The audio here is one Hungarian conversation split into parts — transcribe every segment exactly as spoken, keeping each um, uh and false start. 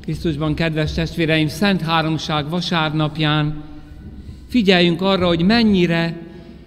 Krisztusban, kedves testvéreim, Szent Háromság vasárnapján figyeljünk arra, hogy mennyire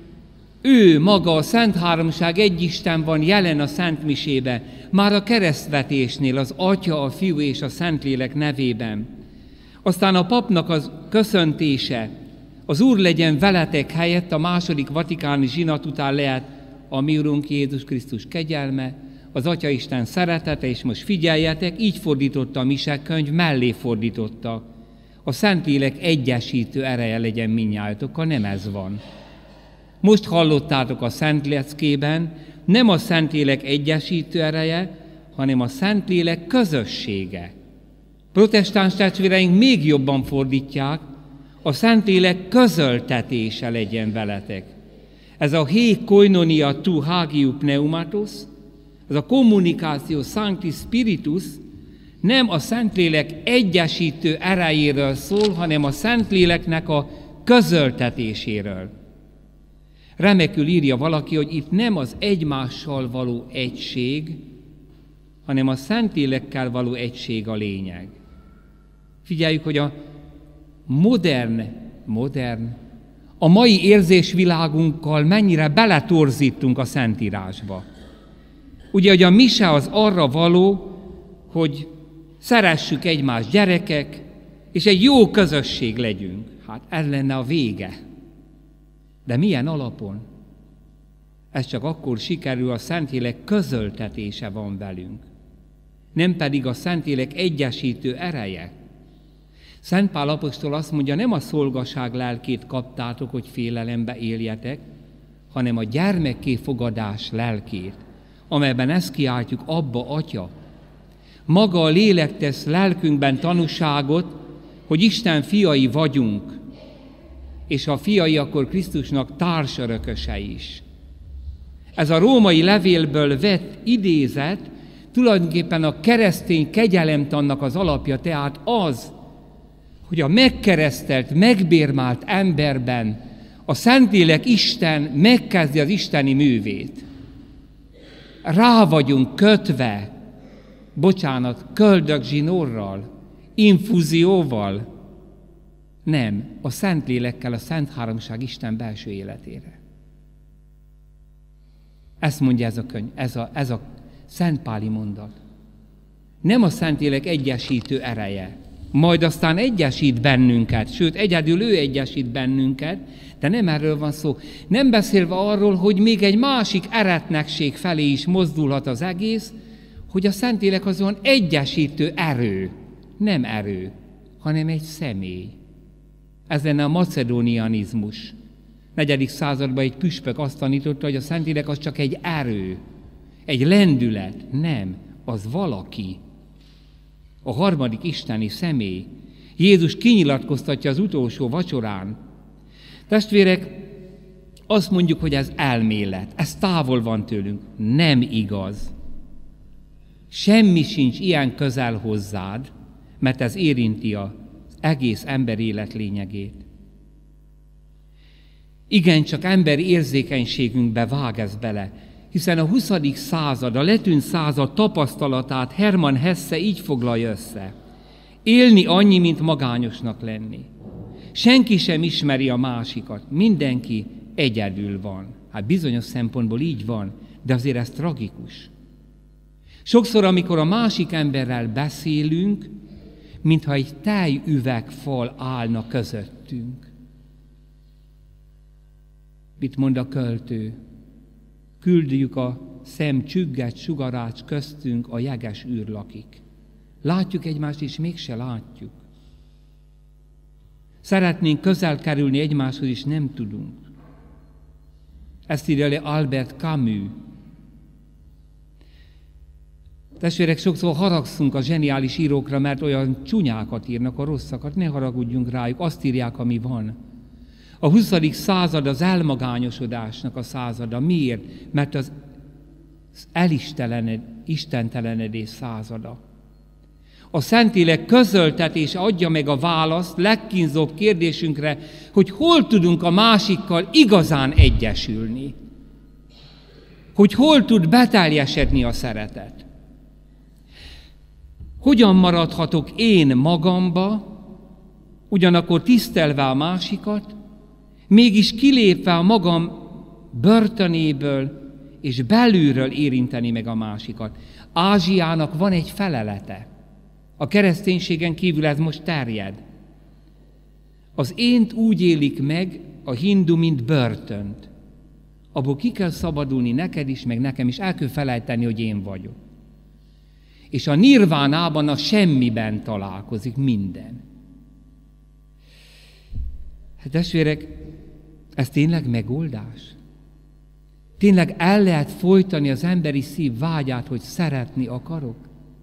ő maga, a Szent Háromság egy Isten van jelen a Szent Misébe, már a keresztvetésnél az Atya, a Fiú és a Szentlélek nevében. Aztán a papnak az köszöntése, az Úr legyen veletek helyett a második vatikáni zsinat után lehet a mi Urunk Jézus Krisztus kegyelme, az Atyaisten szeretete, és most figyeljetek, így fordította a misekönyv, mellé fordította. A Szentlélek egyesítő ereje legyen mindnyájatokkal, nem ez van. Most hallottátok a Szent Leckében, nem a Szentlélek egyesítő ereje, hanem a Szentlélek közössége. Protestáns testvéreink még jobban fordítják, a Szentlélek közöltetése legyen veletek. Ez a hé koinonia tu hagiu pneumatus, ez a kommunikáció Sancti Spiritus nem a Szentlélek egyesítő erejéről szól, hanem a Szentléleknek a közöltetéséről. Remekül írja valaki, hogy itt nem az egymással való egység, hanem a Szentlélekkel való egység a lényeg. Figyeljük, hogy a modern, modern, a mai érzésvilágunkkal mennyire beletorzítunk a Szentírásba. Ugye, hogy a mise az arra való, hogy szeressük egymást gyerekek, és egy jó közösség legyünk. Hát ez lenne a vége. De milyen alapon? Ez csak akkor sikerül, a Szentlélek közöltetése van velünk. Nem pedig a Szentlélek egyesítő ereje. Szent Pál apostol azt mondja, nem a szolgaság lelkét kaptátok, hogy félelembe éljetek, hanem a gyermekké fogadás lelkét, amelyben ezt kiáltjuk, Abba, Atya. Maga a lélek tesz lelkünkben tanúságot, hogy Isten fiai vagyunk, és ha fiai, akkor Krisztusnak társörököse is. Ez a római levélből vett idézet tulajdonképpen a keresztény kegyelemtannak az alapja, tehát az, hogy a megkeresztelt, megbérmált emberben a Szentlélek Isten megkezdi az isteni művét. Rá vagyunk kötve, bocsánat, köldögzsinórral, infúzióval, nem, a Szentlélekkel, a Szent Háromság Isten belső életére. Ezt mondja ez a könyv, ez a, ez a szentpáli mondat. Nem a Szentlélek egyesítő ereje, majd aztán egyesít bennünket, sőt, egyedül ő egyesít bennünket, de nem erről van szó. Nem beszélve arról, hogy még egy másik eretnekség felé is mozdulhat az egész, hogy a Szentlélek az olyan egyesítő erő, nem erő, hanem egy személy. Ez lenne a macedónianizmus. Negyedik században egy püspök azt tanította, hogy a Szentlélek az csak egy erő, egy lendület. Nem, az valaki. A harmadik isteni személy. Jézus kinyilatkoztatja az utolsó vacsorán. Testvérek, azt mondjuk, hogy ez elmélet, ez távol van tőlünk. Nem igaz. Semmi sincs ilyen közel hozzád, mert ez érinti az egész ember élet lényegét. Igen, csak emberi érzékenységünkbe vág ez bele, hiszen a huszadik század, a letűnt század tapasztalatát Hermann Hesse így foglalja össze. Élni annyi, mint magányosnak lenni. Senki sem ismeri a másikat, mindenki egyedül van. Hát bizonyos szempontból így van, de azért ez tragikus. Sokszor, amikor a másik emberrel beszélünk, mintha egy tejüvegfal állna közöttünk. Mit mond a költő? Küldjük a szem csügget sugarács köztünk, a jeges űr lakik. Látjuk egymást, és mégse látjuk. Szeretnénk közel kerülni egymáshoz, és nem tudunk. Ezt írja le Albert Camus. Testvérek, sokszor haragszunk a zseniális írókra, mert olyan csúnyákat írnak, a rosszakat, ne haragudjunk rájuk, azt írják, ami van. A huszadik század az elmagányosodásnak a százada. Miért? Mert az elistentelenedés százada. A Szentlélek közöltetése adja meg a választ legkínzóbb kérdésünkre, hogy hol tudunk a másikkal igazán egyesülni. Hogy hol tud beteljesedni a szeretet. Hogyan maradhatok én magamba, ugyanakkor tisztelve a másikat, mégis kilépve a magam börtönéből, és belülről érinteni meg a másikat. Ázsiának van egy felelete. A kereszténységen kívül ez most terjed. Az ént úgy élik meg a hindu, mint börtönt. Abból ki kell szabadulni neked is, meg nekem is, el kell felejteni, hogy én vagyok. És a nirvánában a semmiben találkozik minden. Hát testvérek, ez tényleg megoldás? Tényleg el lehet folytani az emberi szív vágyát, hogy szeretni akarok?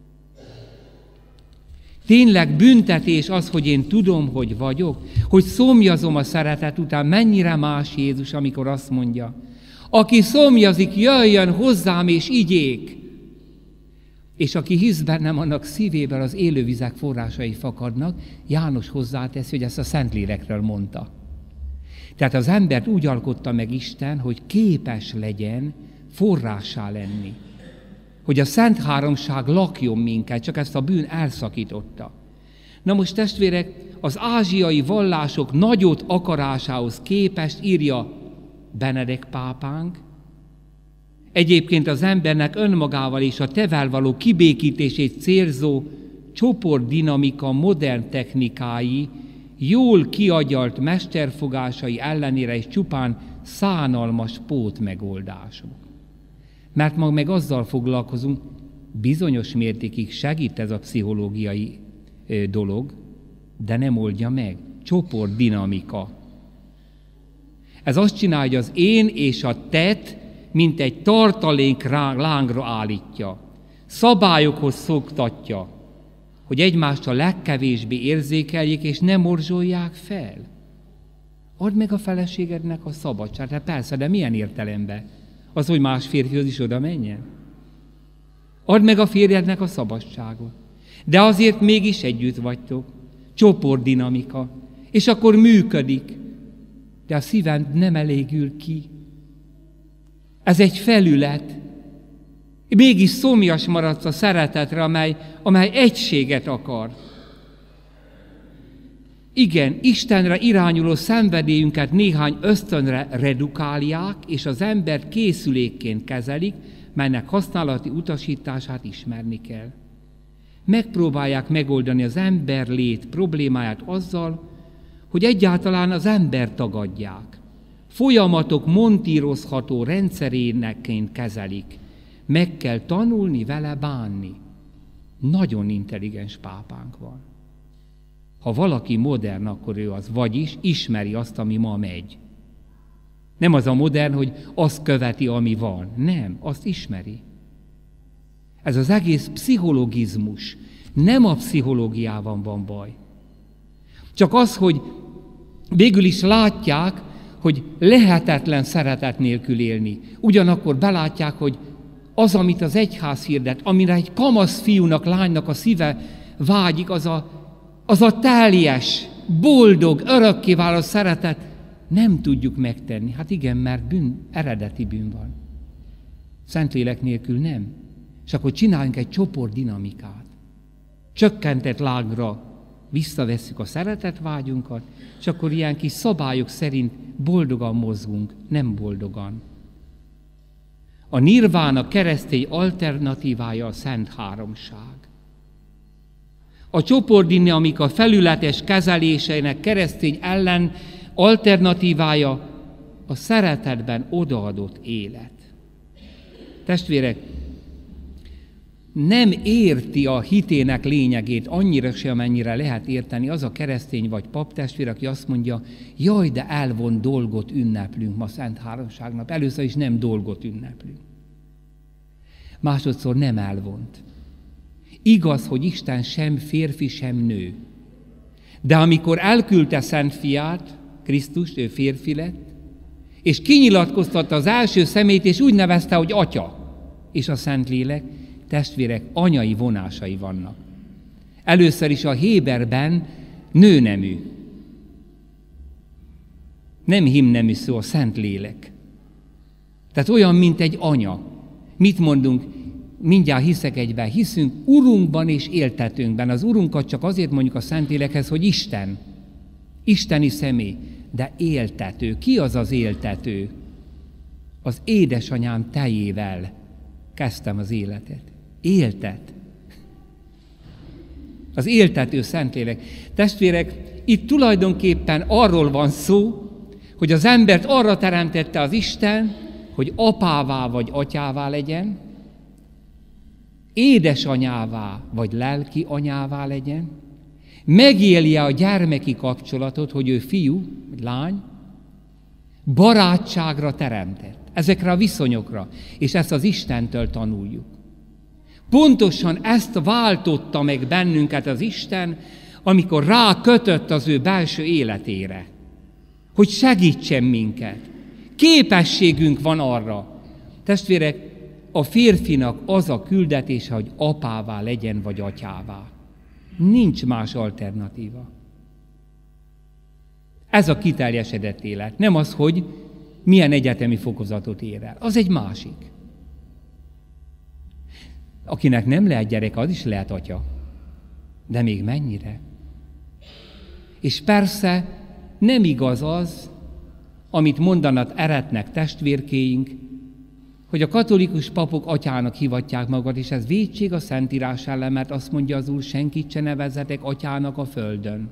Tényleg büntetés az, hogy én tudom, hogy vagyok? Hogy szomjazom a szeretet után? Mennyire más Jézus, amikor azt mondja, aki szomjazik, jöjjön hozzám és igyék. És aki hisz bennem, annak szívéből az élővizek forrásai fakadnak. János hozzáteszi, hogy ezt a Szentlélekről mondta. Tehát az embert úgy alkotta meg Isten, hogy képes legyen forrássá lenni. Hogy a Szent Háromság lakjon minket, csak ezt a bűn elszakította. Na most testvérek, az ázsiai vallások nagyot akarásához képest írja Benedek pápánk, egyébként az embernek önmagával és a tevel való kibékítését célzó csoportdinamika modern technikái, jól kiagyalt mesterfogásai ellenére is csupán szánalmas pótmegoldások. Mert ma meg azzal foglalkozunk, bizonyos mértékig segít ez a pszichológiai dolog, de nem oldja meg. Csoportdinamika. Ez azt csinálja, hogy az én és a tet, mint egy tartalék lángra állítja. Szabályokhoz szoktatja, hogy egymást a legkevésbé érzékeljék, és ne morzsolják fel. Add meg a feleségednek a szabadságot. Hát persze, de milyen értelemben? Az, hogy más férfihoz is oda menjen? Add meg a férjednek a szabadságot. De azért mégis együtt vagytok. Csoportdinamika. És akkor működik. De a szíved nem elégül ki. Ez egy felület. Mégis szomjas maradsz a szeretetre, amely, amely egységet akar. Igen, Istenre irányuló szenvedélyünket néhány ösztönre redukálják, és az embert készülékként kezelik, melynek használati utasítását ismerni kell. Megpróbálják megoldani az emberlét problémáját azzal, hogy egyáltalán az embert tagadják. Folyamatok montírozható rendszerénekként kezelik. Meg kell tanulni vele bánni. Nagyon intelligens pápánk van. Ha valaki modern, akkor ő az, vagyis ismeri azt, ami ma megy. Nem az a modern, hogy azt követi, ami van. Nem, azt ismeri. Ez az egész pszichologizmus. Nem a pszichológiában van baj. Csak az, hogy végül is látják, hogy lehetetlen szeretet nélkül élni. Ugyanakkor belátják, hogy az, amit az egyház hirdet, amire egy kamasz fiúnak, lánynak a szíve vágyik, az a, az a teljes, boldog, örökkévaló szeretet, nem tudjuk megtenni. Hát igen, mert bűn, eredeti bűn van. Szentlélek nélkül nem. És akkor csináljunk egy csoportdinamikát. Csökkentett lágra visszavesszük a szeretetvágyunkat, és akkor ilyen kis szabályok szerint boldogan mozgunk, nem boldogan. A nirvána keresztény alternatívája a Szent Háromság. A csoportdinamika felületes kezeléseinek keresztény ellen alternatívája a szeretetben odaadott élet. Testvérek, nem érti a hitének lényegét annyira sem, amennyire lehet érteni az a keresztény vagy paptestvér, aki azt mondja, jaj, de elvont dolgot ünneplünk ma Szent Háromságnap. Először is nem dolgot ünneplünk. Másodszor nem elvont. Igaz, hogy Isten sem férfi, sem nő. De amikor elküldte Szent Fiát, Krisztust, ő férfi lett, és kinyilatkoztatta az első személyt, és úgy nevezte, hogy Atya, és a Szentlélek, testvérek, anyai vonásai vannak. Először is a héberben nőnemű. Nem himnemű szó, a Szentlélek. Tehát olyan, mint egy anya. Mit mondunk? mindjárt hiszek egyben, hiszünk Urunkban és éltetőnkben. Az Urunkat csak azért mondjuk a Szentlélekhez, hogy Isten. Isteni személy, de éltető. Ki az az éltető? Az édesanyám tejével kezdtem az életet. Éltet. Az éltető Szentlélek. Testvérek, itt tulajdonképpen arról van szó, hogy az embert arra teremtette az Isten, hogy apává vagy atyává legyen, édesanyává vagy lelki anyává legyen, megélje a gyermeki kapcsolatot, hogy ő fiú, vagy lány, barátságra teremtett. Ezekre a viszonyokra, és ezt az Istentől tanuljuk. Pontosan ezt váltotta meg bennünket az Isten, amikor rákötött az ő belső életére, hogy segítsen minket. Képességünk van arra. Testvérek, a férfinak az a küldetése, hogy apává legyen, vagy atyává. Nincs más alternatíva. Ez a kiteljesedett élet. Nem az, hogy milyen egyetemi fokozatot ér el. Az egy másik. Akinek nem lehet gyerek, az is lehet atya. De még mennyire? És persze nem igaz az, amit mondanak eretnek testvérkéink, hogy a katolikus papok atyának hivatják magad, és ez vétség a Szentírás ellen, mert azt mondja az Úr, senkit se nevezzetek atyának a földön.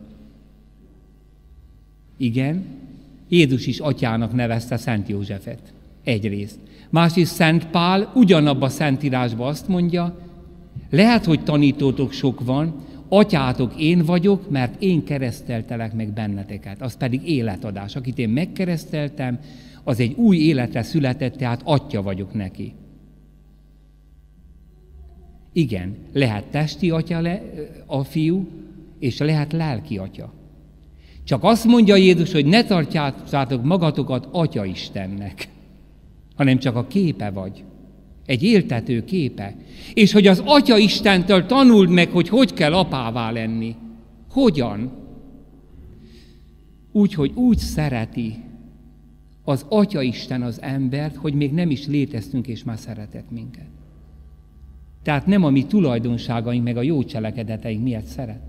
Igen, Jézus is atyának nevezte Szent Józsefet. Egyrészt. Másrészt Szent Pál ugyanabba a Szentírásba azt mondja, lehet, hogy tanítótok sok van, atyátok én vagyok, mert én kereszteltelek meg benneteket. Az pedig életadás. Akit én megkereszteltem, az egy új életre született, tehát atya vagyok neki. Igen, lehet testi atya le, a fiú, és lehet lelki atya. Csak azt mondja Jézus, hogy ne tartjátok magatokat Atya Istennek, hanem csak a képe vagy. Egy éltető képe. És hogy az Atya Istentől tanuld meg, hogy hogy kell apává lenni. Hogyan? Úgy, hogy úgy szereti az Atya Isten az embert, hogy még nem is léteztünk, és már szeretett minket. Tehát nem a mi tulajdonságaink, meg a jó cselekedeteink miatt szeret.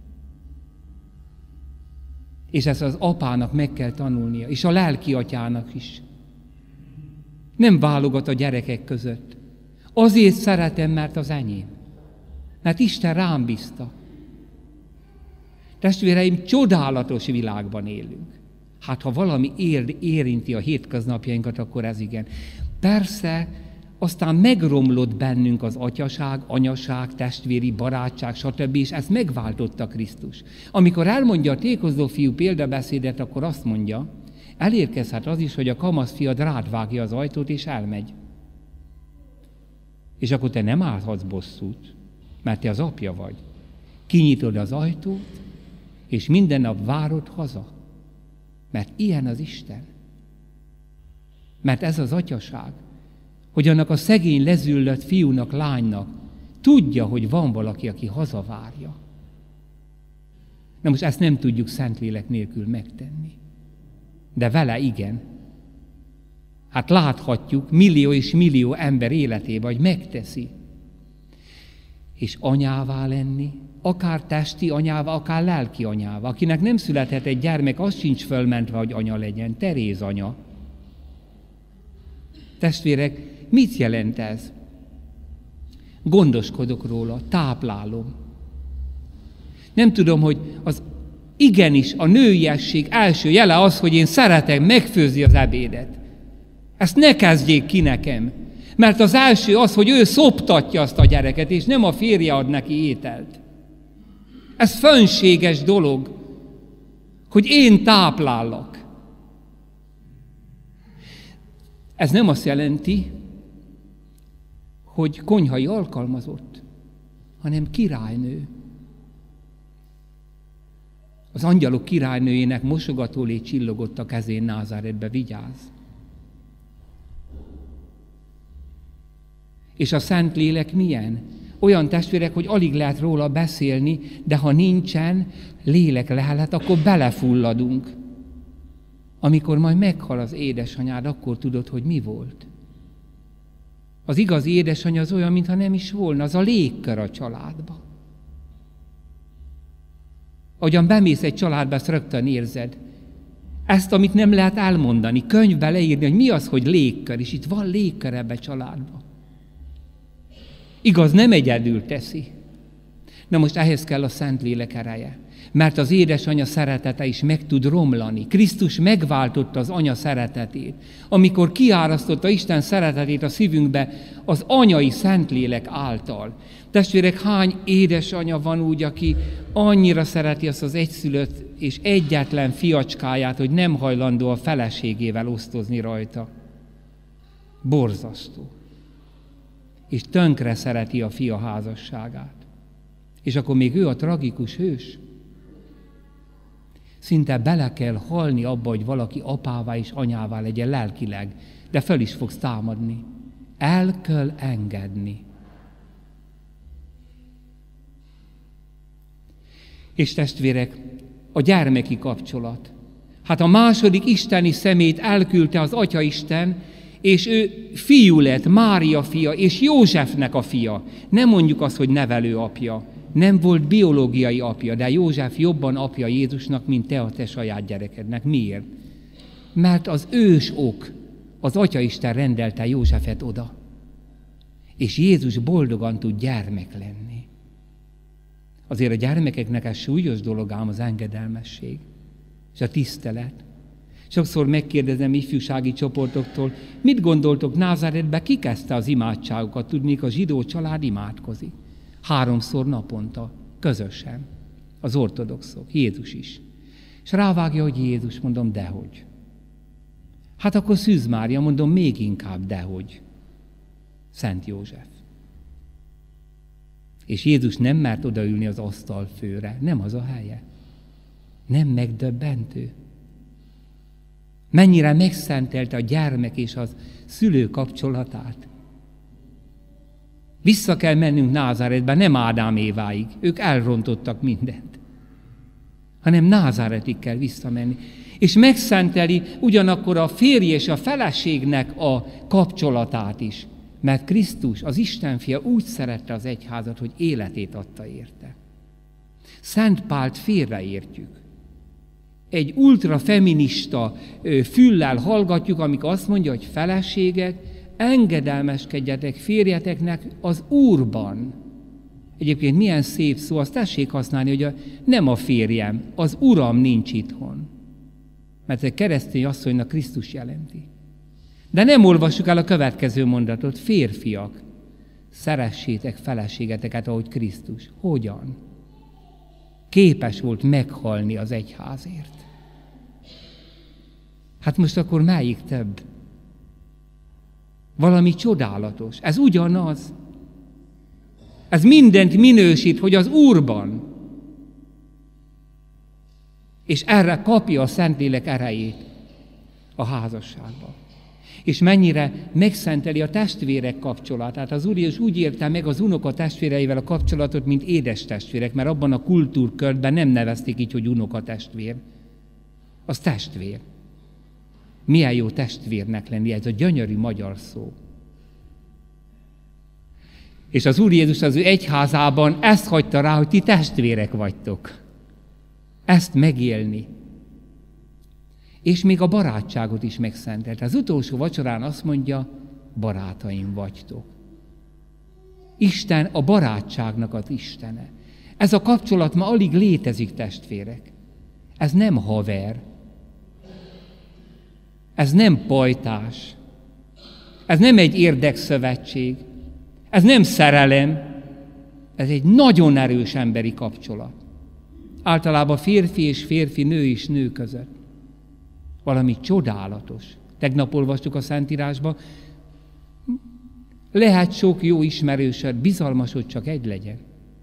És ezt az apának meg kell tanulnia, és a lelki atyának is. Nem válogat a gyerekek között. Azért szeretem, mert az enyém. Mert Isten rám bízta. Testvéreim, csodálatos világban élünk. Hát, ha valami ér, érinti a hétköznapjainkat, akkor ez igen. Persze, aztán megromlott bennünk az atyaság, anyaság, testvéri barátság, stb. És ezt megváltotta Krisztus. Amikor elmondja a tékozló fiú példabeszédet, akkor azt mondja, elérkezhet az is, hogy a kamasz fiad rád vágja az ajtót, és elmegy. És akkor te nem állhatsz bosszút, mert te az apja vagy. Kinyitod az ajtót, és minden nap várod haza. Mert ilyen az Isten. Mert ez az atyaság, hogy annak a szegény lezüllött fiúnak, lánynak tudja, hogy van valaki, aki hazavárja. Na most ezt nem tudjuk Szentlélek nélkül megtenni. De vele igen. Hát láthatjuk millió és millió ember életében, hogy megteszi. És anyává lenni, akár testi anyává, akár lelki anyává. Akinek nem születhet egy gyermek, az sincs fölmentve, hogy anya legyen. Teréz anya. Testvérek, mit jelent ez? Gondoskodok róla, táplálom. Nem tudom, hogy az igenis a nőiesség első jele az, hogy én szeretem megfőzni az ebédet. Ezt ne kezdjék ki nekem. Mert az első az, hogy ő szoptatja azt a gyereket, és nem a férje ad neki ételt. Ez fönséges dolog, hogy én táplállak. Ez nem azt jelenti, hogy konyhai alkalmazott, hanem királynő. Az angyalok királynőjének mosogatólé csillogott a kezén Názáretbe, vigyázz. És a Szentlélek milyen? Olyan testvérek, hogy alig lehet róla beszélni, de ha nincsen lélek lehelet, akkor belefulladunk. Amikor majd meghal az édesanyád, akkor tudod, hogy mi volt. Az igazi édesanyja az olyan, mintha nem is volna, az a légkör a családba. Ahogyan bemész egy családba, ezt rögtön érzed. Ezt, amit nem lehet elmondani, könyvbe leírni, hogy mi az, hogy légkör, és itt van légkör ebbe a családba. Igaz, nem egyedül teszi. Na most ehhez kell a Szentlélek ereje. Mert az édesanya szeretete is meg tud romlani. Krisztus megváltotta az anya szeretetét. Amikor kiárasztotta Isten szeretetét a szívünkbe az anyai Szentlélek által. Testvérek, hány édesanya van úgy, aki annyira szereti azt az egyszülött és egyetlen fiacskáját, hogy nem hajlandó a feleségével osztozni rajta. Borzasztó. És tönkre szereti a fia házasságát. És akkor még ő a tragikus hős. Szinte bele kell halni abba, hogy valaki apává és anyává legyen lelkileg, de föl is fogsz támadni. El kell engedni. És testvérek, a gyermeki kapcsolat. Hát a második isteni szemét elküldte az Atyaisten, és ő fiú lett, Mária fia, és Józsefnek a fia. Nem mondjuk azt, hogy nevelő apja. Nem volt biológiai apja, de József jobban apja Jézusnak, mint te a te saját gyerekednek. Miért? Mert az ős ok, az Atyaisten rendelte Józsefet oda. És Jézus boldogan tud gyermek lenni. Azért a gyermekeknek ez súlyos dolog ám az engedelmesség és a tisztelet. Sokszor megkérdezem ifjúsági csoportoktól, mit gondoltok, Názáretbe ki kezdte az imádságokat? Tudnék, a zsidó család imádkozik. Háromszor naponta, közösen. Az ortodoxok, Jézus is. És rávágja, hogy Jézus, mondom, dehogy. Hát akkor Szűz Mária, mondom, még inkább dehogy. Szent József. És Jézus nem mert odaülni az asztal főre. Nem az a helye. Nem megdöbbentő. Mennyire megszentelte a gyermek és az szülő kapcsolatát. Vissza kell mennünk Názáretbe, nem Ádám Éváig. Ők elrontottak mindent. Hanem Názáretig kell visszamenni. És megszenteli ugyanakkor a férj és a feleségnek a kapcsolatát is. Mert Krisztus, az Isten fia úgy szerette az egyházat, hogy életét adta érte. Szent Pált félreértjük. Egy ultrafeminista füllel hallgatjuk, amikor azt mondja, hogy feleségek, engedelmeskedjetek férjeteknek az Úrban. Egyébként milyen szép szó, azt tessék használni, hogy a, nem a férjem, az Uram nincs itthon. Mert egy keresztény asszonynak Krisztus jelenti. De nem olvassuk el a következő mondatot. Férfiak, szeressétek feleségeteket, ahogy Krisztus. Hogyan? Képes volt meghalni az egyházért. Hát most akkor melyik több? Valami csodálatos. Ez ugyanaz. Ez mindent minősít, hogy az Úrban. És erre kapja a Szentlélek erejét a házasságban. És mennyire megszenteli a testvérek kapcsolatát. Az Úr Jézus úgy érte meg az unoka testvéreivel a kapcsolatot, mint édes testvérek, mert abban a kultúrkörben nem nevezték így, hogy unoka testvér. Az testvér. Milyen jó testvérnek lenni, ez a gyönyörű magyar szó. És az Úr Jézus az ő egyházában ezt hagyta rá, hogy ti testvérek vagytok. Ezt megélni. És még a barátságot is megszentelt. Az utolsó vacsorán azt mondja, barátaim vagytok. Isten a barátságnak az Istene. Ez a kapcsolat ma alig létezik, testvérek. Ez nem haver. Ez nem pajtás. Ez nem egy érdekszövetség. Ez nem szerelem. Ez egy nagyon erős emberi kapcsolat. Általában férfi és férfi, nő és nő között. Valami csodálatos. Tegnap olvastuk a Szentírásba. Lehet sok jó ismerősöd, bizalmasod csak egy legyen.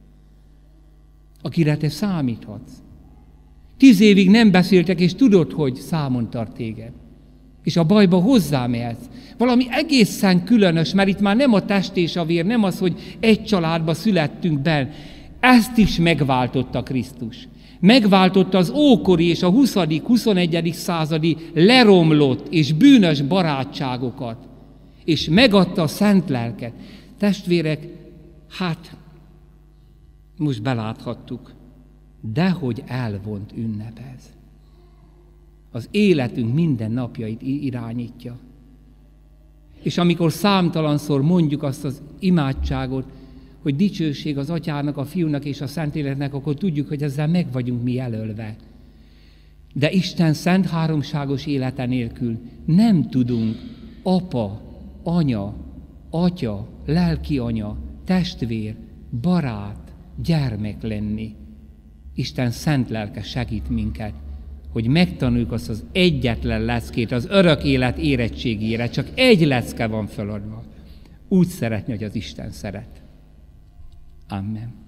Akire te számíthatsz. Tíz évig nem beszéltek, és tudod, hogy számon tart téged. És a bajba hozzámehetsz. Valami egészen különös, mert itt már nem a test és a vér, nem az, hogy egy családba születtünk be. Ezt is megváltotta Krisztus. Megváltotta az ókori és a huszadik huszonegyedik századi leromlott és bűnös barátságokat. és megadta a szent lelket. Testvérek, hát most beláthattuk, dehogy elvont ünnep ez. Az életünk minden napjait irányítja. És amikor számtalanszor mondjuk azt az imádságot, hogy dicsőség az Atyának, a Fiúnak és a Szentléleknek, akkor tudjuk, hogy ezzel meg vagyunk mi jelölve. De Isten szent háromságos élete nélkül nem tudunk apa, anya, atya, lelki anya, testvér, barát, gyermek lenni. Isten szent lelke segít minket, hogy megtanuljuk azt az egyetlen leckét az örök élet érettségére. Csak egy lecke van feladva. Úgy szeretni, hogy az Isten szeret. Amen.